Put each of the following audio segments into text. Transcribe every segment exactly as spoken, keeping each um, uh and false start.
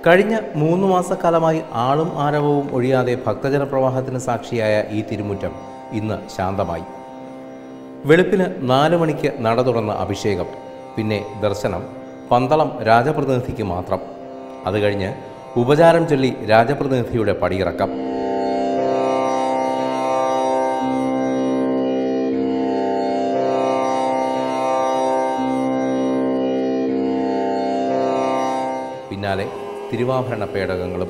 കഴിഞ്ഞ മൂന്ന് മാസക്കാലമായി ആളും ആരവവും ഒഴിയാതെ ഭക്തജന പ്രവാഹത്തിന് സാക്ഷിയായ ഈ തിരുമുറ്റം ഇന്ന് ശാന്തമായി. വെളുപ്പിന് നാല് മണിക്ക് നട തുറന്ന അഭിഷേകം, പിന്നെ ദർശനം പന്തളം രാജപ്രതിനിധിക്ക് മാത്രം. അത് കഴിഞ്ഞ് ഉപചാരം ചൊല്ലി രാജപ്രതിനിധിയുടെ പടിയിറക്കം. പിന്നാലെ തിരുവാഭരണ പേടകങ്ങളും.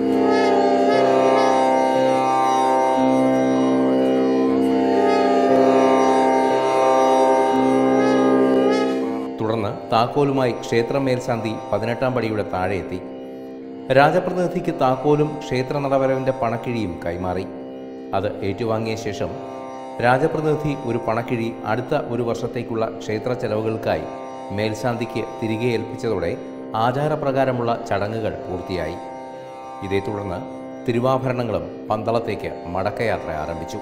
തുടർന്ന് താക്കോലുമായി ക്ഷേത്രം മേൽശാന്തി പതിനെട്ടാം പടിയുടെ താഴെ എത്തി. രാജപ്രതിനിധിക്ക് താക്കോലും ക്ഷേത്ര നടവരവിൻ്റെ പണക്കിഴിയും കൈമാറി. അത് ഏറ്റുവാങ്ങിയ ശേഷം രാജപ്രതിനിധി ഒരു പണക്കിഴി അടുത്ത ഒരു വർഷത്തേക്കുള്ള ക്ഷേത്ര ചെലവുകൾക്കായി മേൽശാന്തിക്ക് തിരികെ ഏൽപ്പിച്ചതോടെ ആചാരപ്രകാരമുള്ള ചടങ്ങുകൾ പൂർത്തിയായി. ഇതേ തുടർന്ന് തിരുവാഭരണങ്ങളും പന്തളത്തേക്ക് മടക്കയാത്ര ആരംഭിച്ചു.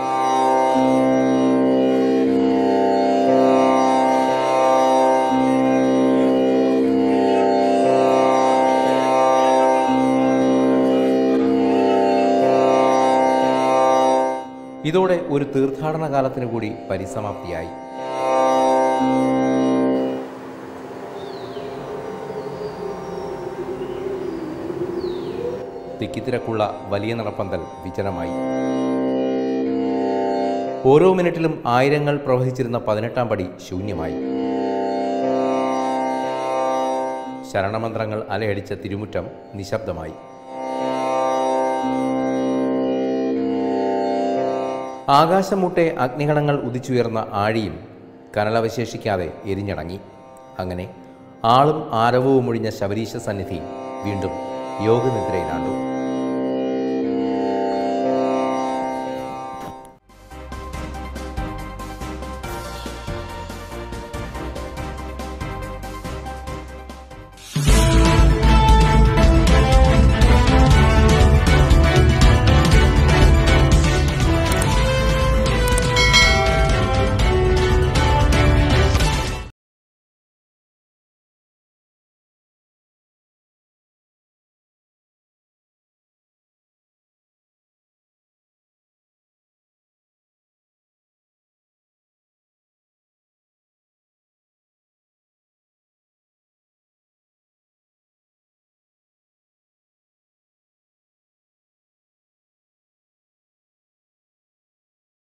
ഇതോടെ ഒരു തീർത്ഥാടന കാലത്തിനു കൂടി പരിസമാപ്തിയായി. തിക്കിത്തിരക്കുള്ള വലിയ നടപ്പന്തൽ വിജനമായി. ഓരോ മിനിറ്റിലും ആയിരങ്ങൾ പ്രവഹിച്ചിരുന്ന പതിനെട്ടാം പടി ശൂന്യമായി. ശരണമന്ത്രങ്ങൾ അലയടിച്ച തിരുമുറ്റം നിശബ്ദമായി. ആകാശമുട്ടെ അഗ്നികണങ്ങൾ ഉദിച്ചുയർന്ന ആഴിയും കനലവശേഷിക്കാതെ എരിഞ്ഞടങ്ങി. അങ്ങനെ ആളും ആരവവും ഒഴിഞ്ഞ ശബരീശ സന്നിധി വീണ്ടും യോഗനിദ്രയിലാണ്ടു.